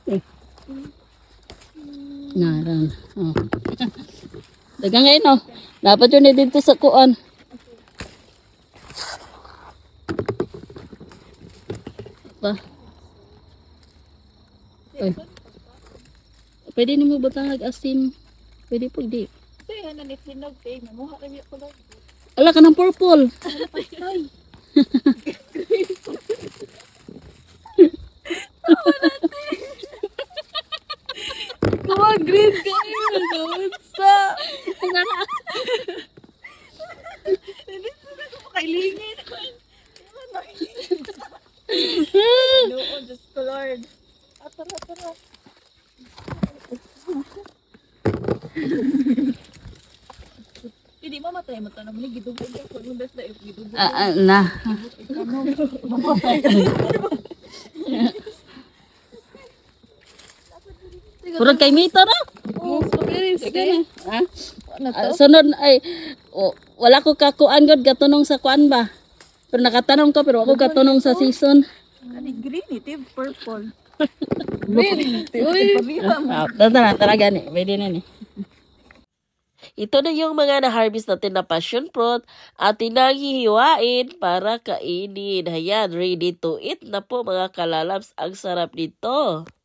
Naran. Oh. Dagang ngayon, no? Dapat yun dito sa kuan. Pa. Ay. Pwede ni mo butang asin. Pwede po di. Kaya nanitinog kay namuha kami ko lang. Ala ka ng purple. Kuha green kayo sa. Kailingin. Noon, just ko Lord. Tara. Hindi mamatay mo tanong ni gidugo ka kung nung best na gidugo. Na. Purag kay mito na. Oh, strawberries. Sige. Ha? Sunod ay wala ko kakuan gud gatunong sa kuan ba. Pero nakatanong ko pero ako gatunong sa season. Ani green ito, purple. Tara gani. Pwede na ni. Ito na yung mga na-harvest natin na passion fruit at tinanghihiwain para kainin. Ayan, ready to eat na po mga kalalabs. Ang sarap nito.